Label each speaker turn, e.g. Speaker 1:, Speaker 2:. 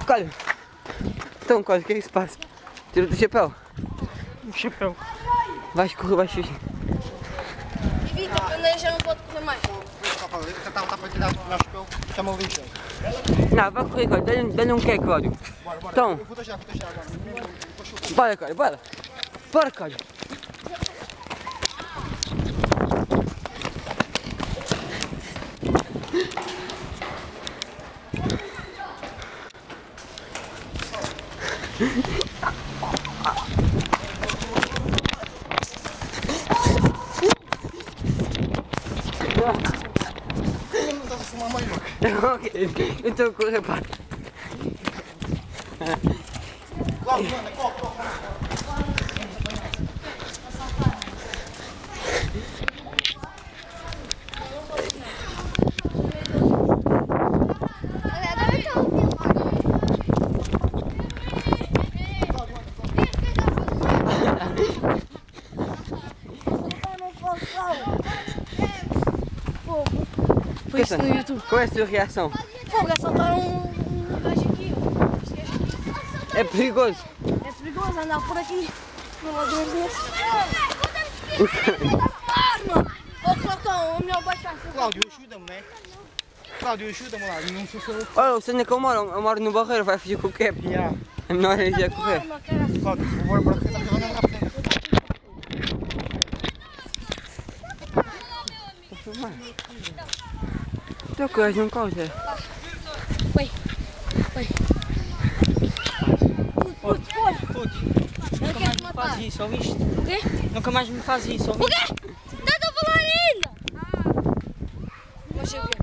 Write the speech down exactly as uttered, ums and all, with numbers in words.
Speaker 1: Códio. Então, Códio, o que é que se passa? Tira o chapéu.
Speaker 2: O chapéu.
Speaker 1: Vais correr, vais fugir.
Speaker 3: Evita, quando já não pode correr mais.
Speaker 1: Não, vai correr, Códio. Dá-lhe dá um queque, Códio. Então.
Speaker 4: Eu vou deixar, vou deixar agora.
Speaker 1: Bora, Códio, bora. Bora, Códio. Eu estou a correr, pá.
Speaker 4: Cláudio, anda, corre, corre.
Speaker 3: Foi isso no YouTube.
Speaker 1: Qual é a sua reação?
Speaker 3: Fogo, é soltar um, um gajo aqui.
Speaker 1: É perigoso.
Speaker 3: É perigoso andar por aqui. Não vou duas vezes. Ô, Clotão, o melhor baixar-se.
Speaker 4: Cláudio, ajuda-me, né? Cláudio, ajuda-me lá. Não sei se eu...
Speaker 1: Olha, o cena que eu moro, eu moro no Barreiro, vai fugir com o cap.
Speaker 4: Yeah.
Speaker 1: É melhor ir a correr.
Speaker 4: Cláudio, vou embora porque está a rápido.
Speaker 1: Teu coisa não causa.
Speaker 3: Foi. Foi. Puto, foi.
Speaker 2: Puto,
Speaker 3: Ele
Speaker 2: nunca
Speaker 3: quer
Speaker 2: mais
Speaker 3: te
Speaker 2: me faz
Speaker 3: matar.
Speaker 2: isso, ouviste?
Speaker 3: O quê?
Speaker 2: Nunca mais me faz isso,
Speaker 3: O
Speaker 2: ouviste?
Speaker 3: quê? Estás a falar ainda? Ah. Mas sei o quê?